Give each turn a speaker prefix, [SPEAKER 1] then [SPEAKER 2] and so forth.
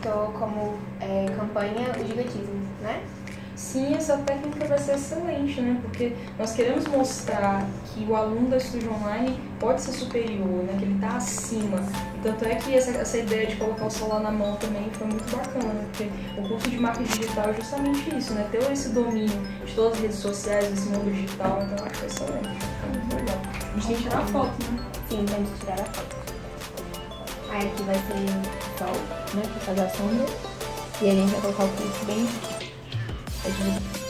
[SPEAKER 1] citou como campanha o gigantismo, né?
[SPEAKER 2] Sim, essa técnica vai ser excelente, né? Porque nós queremos mostrar que o aluno da Estúdio Online pode ser superior, né? Que ele está acima. E tanto é que essa ideia de colocar o celular na mão também foi muito bacana, né? Porque o curso de marketing digital é justamente isso, né? Ter esse domínio de todas as redes sociais, desse mundo digital, então eu acho excelente. É muito legal. A gente tem que tirar a foto, né?
[SPEAKER 1] Sim, temos que tirar a foto. Aí aqui vai ser o sol, né? Pra fazer a sombra. E a gente vai colocar o pincel bem aqui.